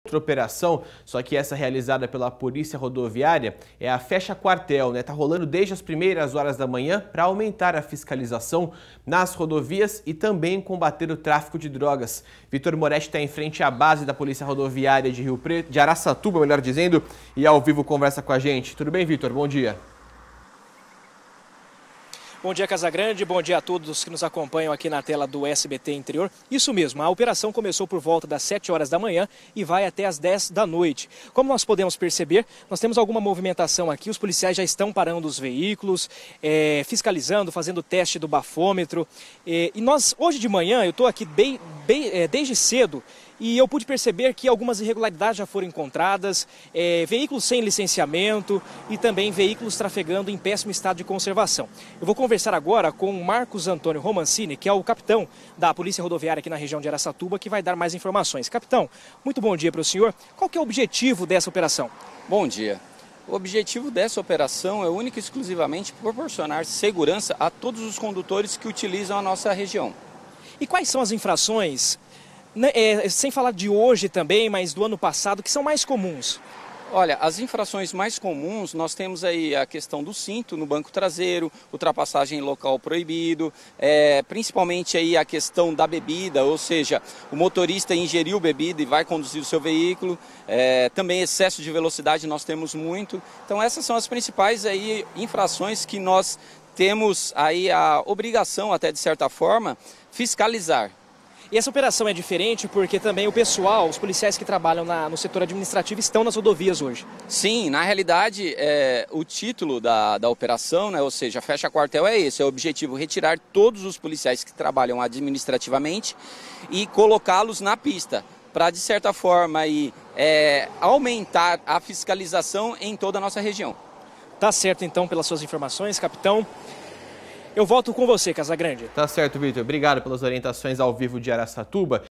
Outra operação, só que essa realizada pela Polícia Rodoviária, é a Fecha Quartel, né? Tá rolando desde as primeiras horas da manhã para aumentar a fiscalização nas rodovias e também combater o tráfico de drogas. Vitor Moretti está em frente à base da Polícia Rodoviária de Rio Preto, de Araçatuba, melhor dizendo, e ao vivo conversa com a gente. Tudo bem, Vitor? Bom dia. Bom dia, Casagrande. Bom dia a todos que nos acompanham aqui na tela do SBT Interior. Isso mesmo, a operação começou por volta das 7 horas da manhã e vai até as 10 da noite. Como nós podemos perceber, nós temos alguma movimentação aqui. Os policiais já estão parando os veículos, fiscalizando, fazendo teste do bafômetro. E nós, hoje de manhã, eu estou aqui desde cedo, e eu pude perceber que algumas irregularidades já foram encontradas, veículos sem licenciamento e também veículos trafegando em péssimo estado de conservação. Eu vou conversar agora com o Marcos Antônio Romancini, que é o capitão da Polícia Rodoviária aqui na região de Araçatuba, que vai dar mais informações. Capitão, muito bom dia para o senhor. Qual que é o objetivo dessa operação? Bom dia. O objetivo dessa operação é único e exclusivamente proporcionar segurança a todos os condutores que utilizam a nossa região. E quais são as infrações, sem falar de hoje também, mas do ano passado, que são mais comuns? Olha, as infrações mais comuns, nós temos aí a questão do cinto no banco traseiro, ultrapassagem em local proibido, principalmente aí a questão da bebida, ou seja, o motorista ingeriu bebida e vai conduzir o seu veículo, também excesso de velocidade nós temos muito. Então essas são as principais aí infrações que nós temos aí a obrigação, até de certa forma, fiscalizar. E essa operação é diferente porque também o pessoal, os policiais que trabalham no setor administrativo estão nas rodovias hoje. Sim, na realidade, o título da operação, né, ou seja, Fecha Quartel é esse, é o objetivo retirar todos os policiais que trabalham administrativamente e colocá-los na pista, para de certa forma aí, aumentar a fiscalização em toda a nossa região. Tá certo então pelas suas informações, capitão. Eu volto com você, Casagrande. Tá certo, Vitor. Obrigado pelas orientações ao vivo de Araçatuba.